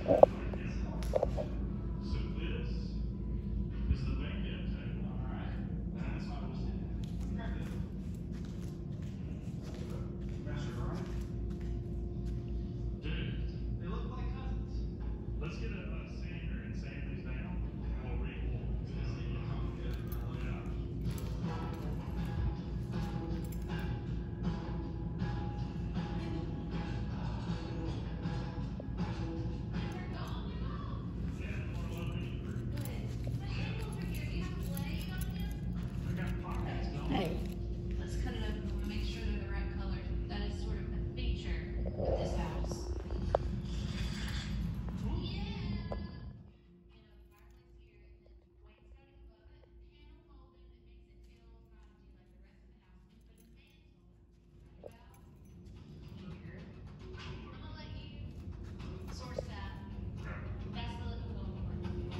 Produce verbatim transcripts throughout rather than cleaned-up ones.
So this is the banquet table. All right. That's what I was thinking. Grab it. Master Brian? Dude, they look like cousins. Let's get a, a sander and sand these down, and we'll re-wool. Yeah. Hey. Let's cut it up and we'll make sure they're the right color. That is sort of a feature of this house. Source that. That's the look we're going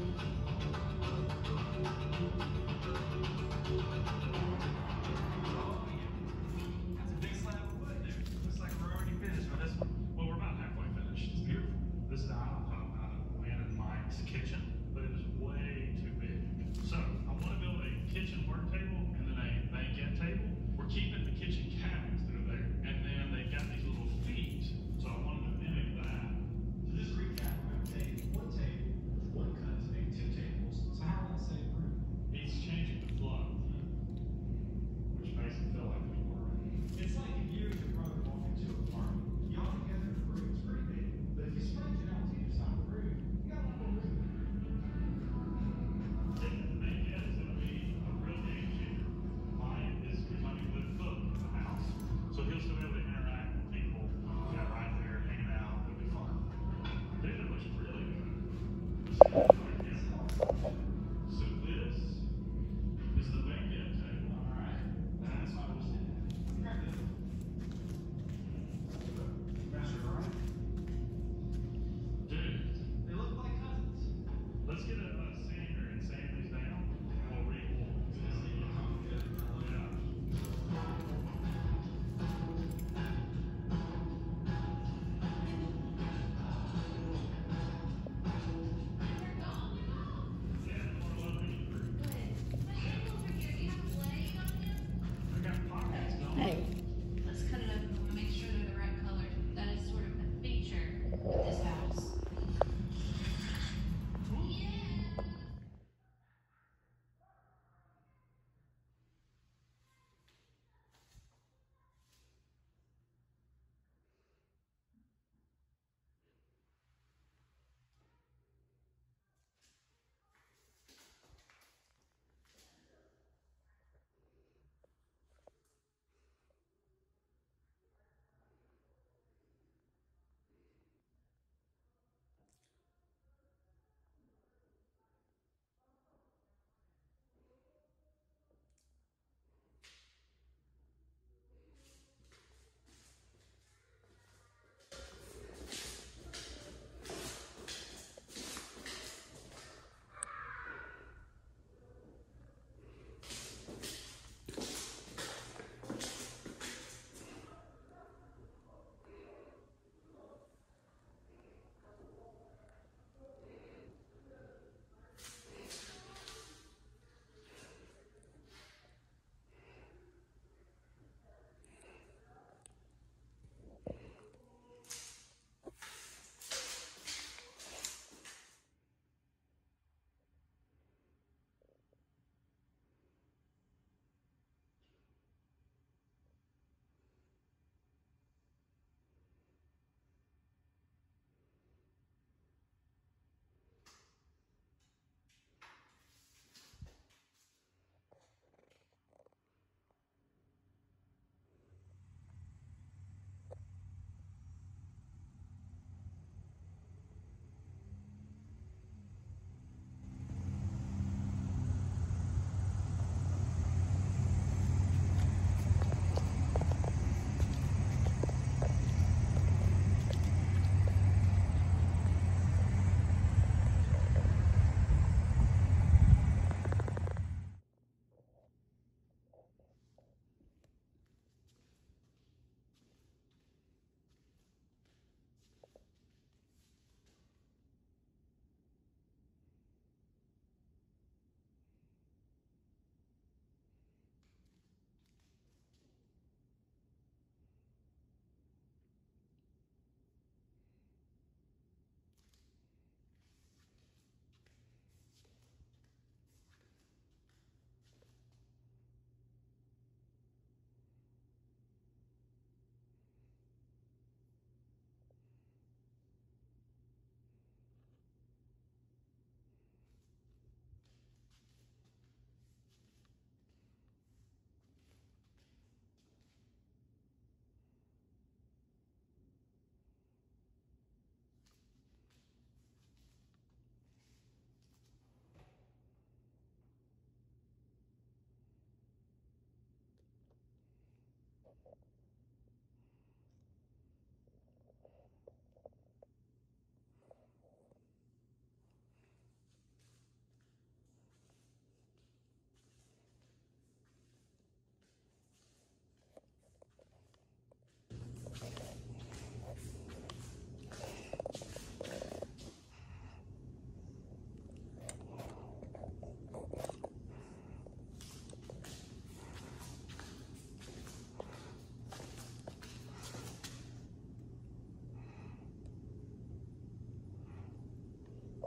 That's a big slab of wood there. Looks like we're already finished with this one. Well, we're about halfway finished. It's beautiful. This is out of out of Gwen and Mike's kitchen, but it is way too big. So I want to build a kitchen work table and then a banquet table. We're keeping the kitchen cabinets that are there, and then they've got these little feet. So I wanted to mimic that. To just recap, we're going to take one table, one cut to make two tables. So how will that save room? He's changing the flow, which makes it feel like there's more room. It's like if you and your brother walk into a apartment. Y'all together, the room's pretty big. But if you spread it out to either side of the room, you got a lot more room. The banquet is going to be a real game changer. Mine is becoming the cook of the house, so he'll still be able to interact with people. Yeah, right there, hanging out. It'll be fun. Dude, it looks really good. So this is the banquet table. All right. That's what I was thinking. Grab it. Master Brian? Dude, They look like cousins. let's get a, a sander and sand these down, and we'll re-wool. Yeah.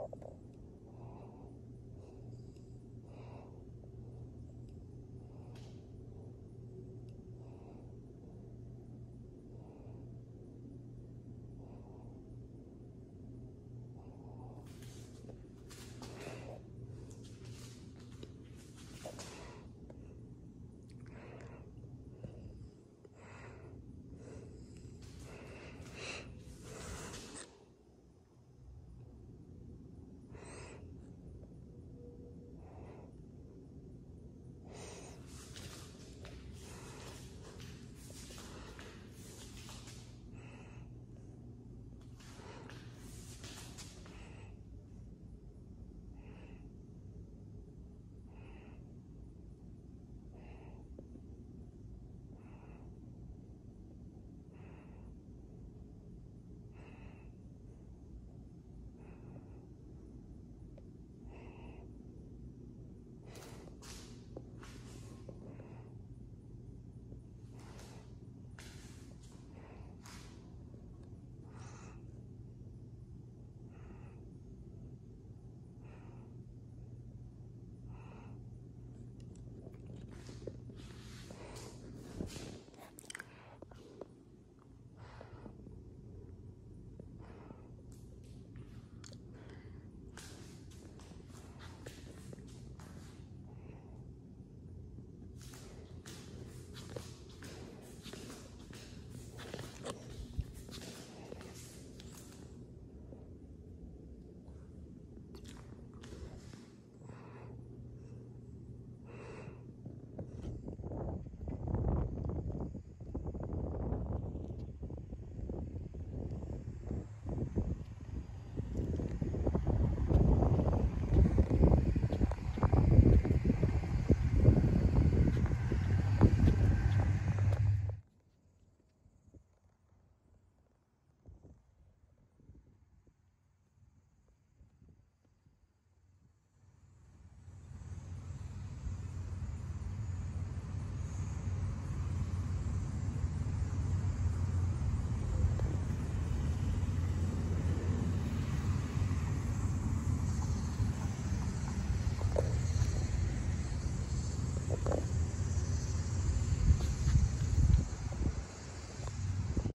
Bye.